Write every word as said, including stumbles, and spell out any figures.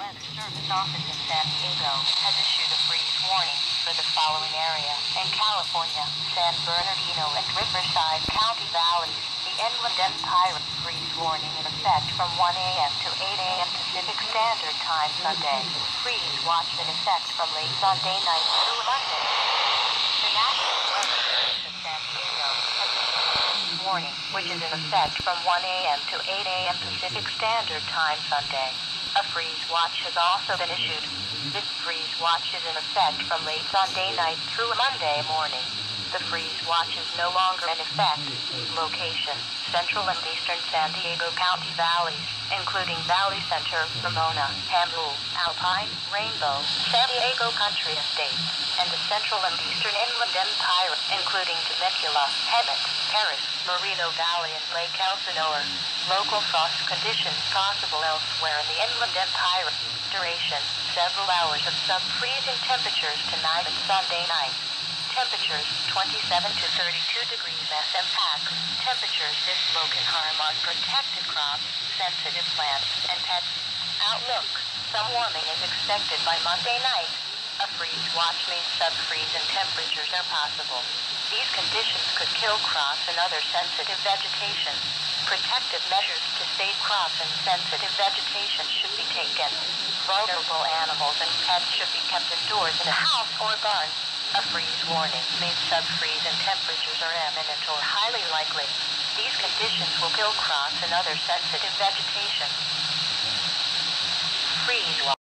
Weather Service office in San Diego has issued a freeze warning for the following area. In California, San Bernardino and Riverside County valleys, the Inland Empire freeze warning in effect from one A M to eight A M Pacific Standard Time Sunday. Freeze watch in effect from late Sunday night through Monday. The National Weather Service in San Diego has issued a freeze warning, which is in effect from one A M to eight A M Pacific Standard Time Sunday. A freeze watch has also been issued. This freeze watch is in effect from late Sunday night through Monday morning. The freeze watch is no longer in effect. Location: Central and Eastern San Diego County valleys, including Valley Center, Ramona, Hamul, Alpine, Rainbow, San Diego Country Estates, and the Central and Eastern Inland Empire, including Temecula, Hemet, Paris, Moreno Valley, and Lake Elsinore. Local frost conditions possible elsewhere in the Inland Empire. Duration: several hours of sub-freezing temperatures tonight and Sunday night. Temperatures twenty-seven to thirty-two degrees S M Pax. Temperatures this low can harm on protected crops, sensitive plants, and pets. Outlook: some warming is expected by Monday night. A freeze watch means sub-freeze and temperatures are possible. These conditions could kill crops and other sensitive vegetation. Protective measures to save crops and sensitive vegetation should be taken. Vulnerable animals and pets should be kept indoors in a house or barn. A freeze warning means sub-freeze and temperatures are imminent or highly likely. These conditions will kill crops and other sensitive vegetation. Freeze watch.